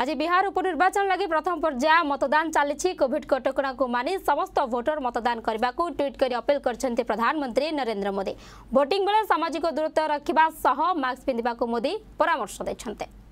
आज बिहार उपनिर्वाचन लगी प्रथम पर्याय मतदान चली। कोविड कटकणा को मानि समस्त भोटर मतदान करने को ट्वीट कर अपील कर प्रधानमंत्री नरेंद्र मोदी। भोटिंग बेले सामाजिक दूरत्व रखा सह मास्क पिंधा मोदी परामर्श देते।